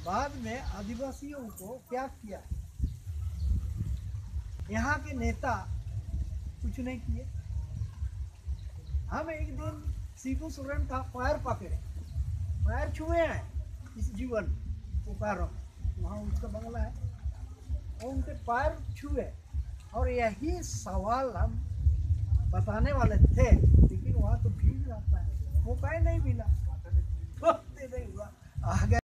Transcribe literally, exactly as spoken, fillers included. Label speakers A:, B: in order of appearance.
A: बाद में आदिवासियों को क्या किया, यहाँ के नेता कुछ नहीं किए। हम एक दिन शिबू सोरेन का पैर पकड़े, पैर छुए हैं इस जीवन पुकारों, वहाँ उसका बंगला है, और उनके पैर छुए और यही सवाल हम बताने वाले थे, लेकिन वहाँ तो भीड़ रहता है, वो कहीं नहीं मिला, नहीं हुआ, आ गए।